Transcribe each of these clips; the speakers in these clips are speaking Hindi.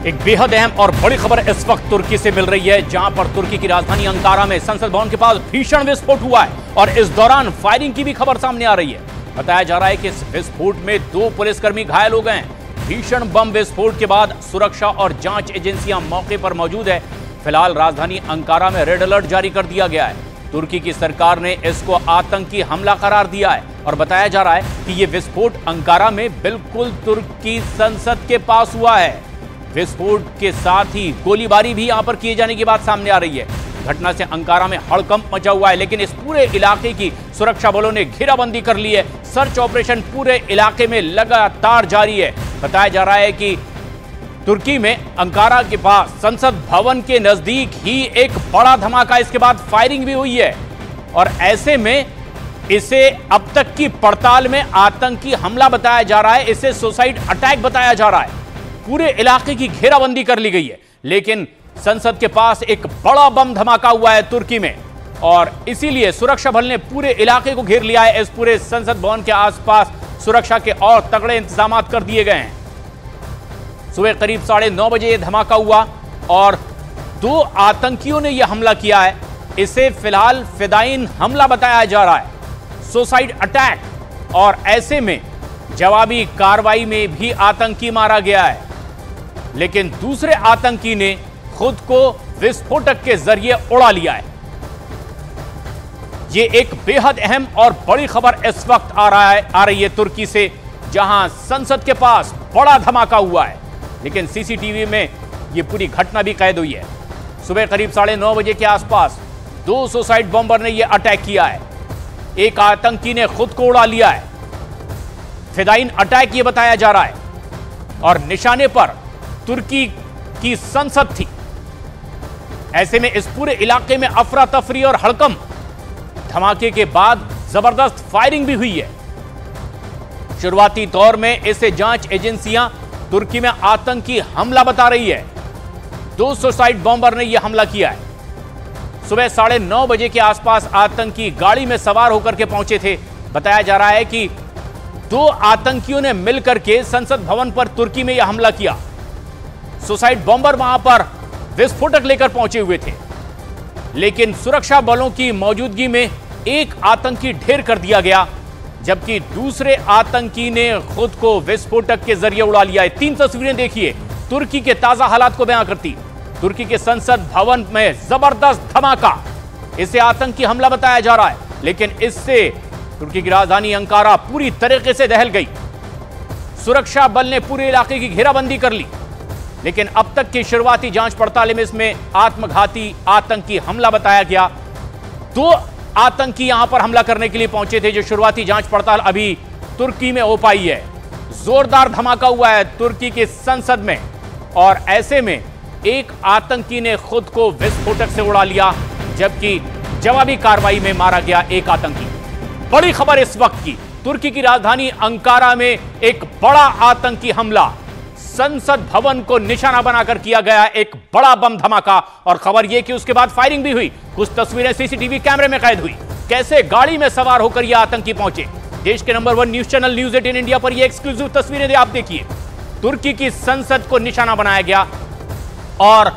एक बेहद अहम और बड़ी खबर इस वक्त तुर्की से मिल रही है, जहां पर तुर्की की राजधानी अंकारा में संसद भवन के पास भीषण विस्फोट हुआ है और इस दौरान फायरिंग की भी खबर सामने आ रही है। बताया जा रहा है कि इस विस्फोट में 2 पुलिसकर्मी घायल हो गए हैं। भीषण बम विस्फोट के बाद सुरक्षा और जांच एजेंसियां मौके पर मौजूद है। फिलहाल राजधानी अंकारा में रेड अलर्ट जारी कर दिया गया है। तुर्की की सरकार ने इसको आतंकी हमला करार दिया है और बताया जा रहा है कि यह विस्फोट अंकारा में बिल्कुल तुर्की संसद के पास हुआ है। विस्फोट के साथ ही गोलीबारी भी यहां पर किए जाने की बात सामने आ रही है। घटना से अंकारा में हड़कंप मचा हुआ है, लेकिन इस पूरे इलाके की सुरक्षा बलों ने घेराबंदी कर ली है। सर्च ऑपरेशन पूरे इलाके में लगातार जारी है। बताया जा रहा है कि तुर्की में अंकारा के पास संसद भवन के नजदीक ही एक बड़ा धमाका, इसके बाद फायरिंग भी हुई है और ऐसे में इसे अब तक की पड़ताल में आतंकी हमला बताया जा रहा है, इसे सुसाइड अटैक बताया जा रहा है। पूरे इलाके की घेराबंदी कर ली गई है, लेकिन संसद के पास एक बड़ा बम धमाका हुआ है तुर्की में और इसीलिए सुरक्षा बल ने पूरे इलाके को घेर लिया है। इस पूरे संसद भवन के आसपास सुरक्षा के और तगड़े इंतजाम कर दिए गए हैं। सुबह करीब 9:30 बजे यह धमाका हुआ और 2 आतंकियों ने यह हमला किया है। इसे फिलहाल फिदायीन हमला बताया जा रहा है, सुसाइड अटैक, और ऐसे में जवाबी कार्रवाई में भी आतंकी मारा गया है, लेकिन दूसरे आतंकी ने खुद को विस्फोटक के जरिए उड़ा लिया है। यह एक बेहद अहम और बड़ी खबर इस वक्त आ रही है तुर्की से, जहां संसद के पास बड़ा धमाका हुआ है, लेकिन सीसीटीवी में यह पूरी घटना भी कैद हुई है। सुबह करीब 9:30 बजे के आसपास 2 सुसाइड बॉम्बर ने यह अटैक किया है। एक आतंकी ने खुद को उड़ा लिया है। फिदायीन अटैक यह बताया जा रहा है और निशाने पर तुर्की की संसद थी। ऐसे में इस पूरे इलाके में अफरा तफरी और हड़कंप। धमाके के बाद जबरदस्त फायरिंग भी हुई है। शुरुआती दौर में इसे जांच एजेंसियां तुर्की में आतंकी हमला बता रही है। 2 सुसाइड बॉम्बर ने यह हमला किया है। सुबह 9:30 बजे के आसपास आतंकी गाड़ी में सवार होकर के पहुंचे थे। बताया जा रहा है कि 2 आतंकियों ने मिलकर के संसद भवन पर तुर्की में यह हमला किया। सुसाइड बॉम्बर वहां पर विस्फोटक लेकर पहुंचे हुए थे, लेकिन सुरक्षा बलों की मौजूदगी में एक आतंकी ढेर कर दिया गया, जबकि दूसरे आतंकी ने खुद को विस्फोटक के जरिए उड़ा लिया है। 3 तस्वीरें देखिए, तुर्की के ताजा हालात को बयां करती। तुर्की के संसद भवन में जबरदस्त धमाका, इसे आतंकी हमला बताया जा रहा है, लेकिन इससे तुर्की की राजधानी अंकारा पूरी तरीके से दहल गई। सुरक्षा बल ने पूरे इलाके की घेराबंदी कर ली, लेकिन अब तक की शुरुआती जांच पड़ताल में इसमें आत्मघाती आतंकी हमला बताया गया। 2 आतंकी यहां पर हमला करने के लिए पहुंचे थे, जो शुरुआती जांच पड़ताल अभी तुर्की में हो पाई है। जोरदार धमाका हुआ है तुर्की की संसद में और ऐसे में एक आतंकी ने खुद को विस्फोटक से उड़ा लिया, जबकि जवाबी कार्रवाई में मारा गया एक आतंकी। बड़ी खबर इस वक्त की, तुर्की की राजधानी अंकारा में एक बड़ा आतंकी हमला, संसद भवन को निशाना बनाकर किया गया एक बड़ा बम धमाका, और खबर यह कि उसके बाद फायरिंग भी हुई। कुछ तस्वीरें सीसीटीवी कैमरे में कैद हुई, कैसे गाड़ी में सवार होकर यह आतंकी पहुंचे। देश के नंबर 1 न्यूज चैनल न्यूज 18 इंडिया पर यह एक्सक्लूसिव तस्वीरें आप देखिए। तुर्की की संसद को निशाना बनाया गया और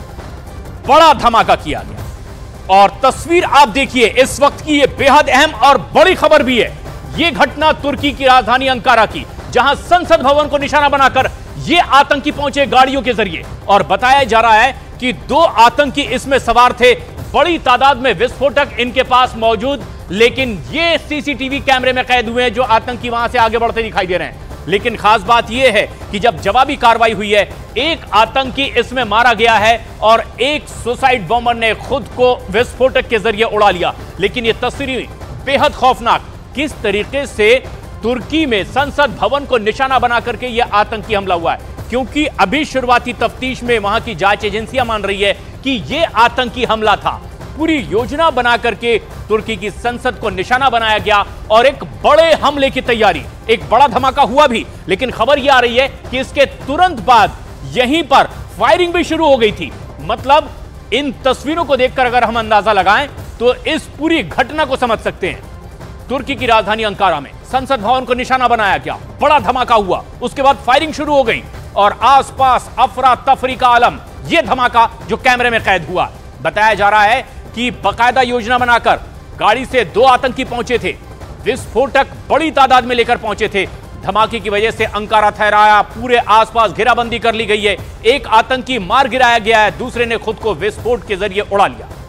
बड़ा धमाका किया गया, और तस्वीर आप देखिए इस वक्त की, यह बेहद अहम और बड़ी खबर भी है। यह घटना तुर्की की राजधानी अंकारा की, जहां संसद भवन को निशाना बनाकर यह आतंकी पहुंचे गाड़ियों के जरिए, और बताया जा रहा है कि 2 आतंकी इसमें सवार थे। बड़ी तादाद में विस्फोटक इनके पास मौजूद, लेकिन ये सीसीटीवी कैमरे में कैद हुए हैं, जो आतंकी वहां से आगे बढ़ते दिखाई दे रहे हैं। लेकिन खास बात यह है कि जब जवाबी कार्रवाई हुई है, एक आतंकी इसमें मारा गया है और एक सुसाइड बॉम्बर ने खुद को विस्फोटक के जरिए उड़ा लिया। लेकिन यह तस्वीर बेहद खौफनाक, किस तरीके से तुर्की में संसद भवन को निशाना बना करके यह आतंकी हमला हुआ है, क्योंकि अभी शुरुआती तफ्तीश में वहां की जांच एजेंसियां मान रही है कि यह आतंकी हमला था। पूरी योजना बना करके तुर्की की संसद को निशाना बनाया गया और एक बड़े हमले की तैयारी, एक बड़ा धमाका हुआ भी, लेकिन खबर यह आ रही है कि इसके तुरंत बाद यहीं पर फायरिंग भी शुरू हो गई थी। मतलब इन तस्वीरों को देखकर अगर हम अंदाजा लगाएं तो इस पूरी घटना को समझ सकते हैं। तुर्की की राजधानी अंकारा में संसद भवन को निशाना बनाया गया, बड़ा धमाका हुआ, उसके बाद फायरिंग शुरू हो गई और आसपास अफरा तफरी का आलम। यह धमाका जो कैमरे में कैद हुआ, बताया जा रहा है कि बाकायदा योजना बनाकर गाड़ी से 2 आतंकी पहुंचे थे, विस्फोटक बड़ी तादाद में लेकर पहुंचे थे। धमाके की वजह से अंकारा ठहराया, पूरे आसपास घेराबंदी कर ली गई है। एक आतंकी मार गिराया गया है, दूसरे ने खुद को विस्फोट के जरिए उड़ा लिया।